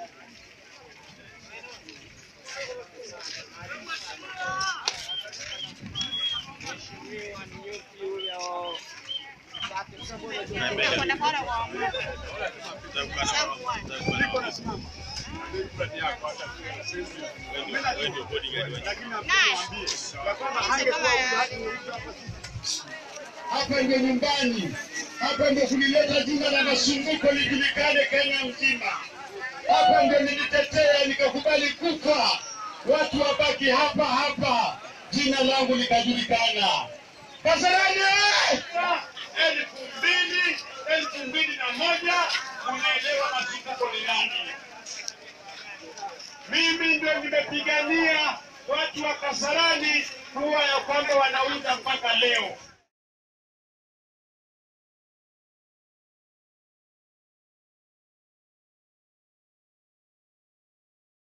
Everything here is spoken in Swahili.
Hapa ndio nyumbani. Hapa ndio kulileta jina la masumbuku lijulikane Kenya mzima. Hapa ndio nilitetea nikakubali kufa. Watu wabaki hapa hapa. Jina langu likajulikana. Kasarani! 2001 unaelewa masumbuku ni nani. Mimi ndio nimepigania watu wa Kasarani kuwa ya kwamba wanauza mpaka leo.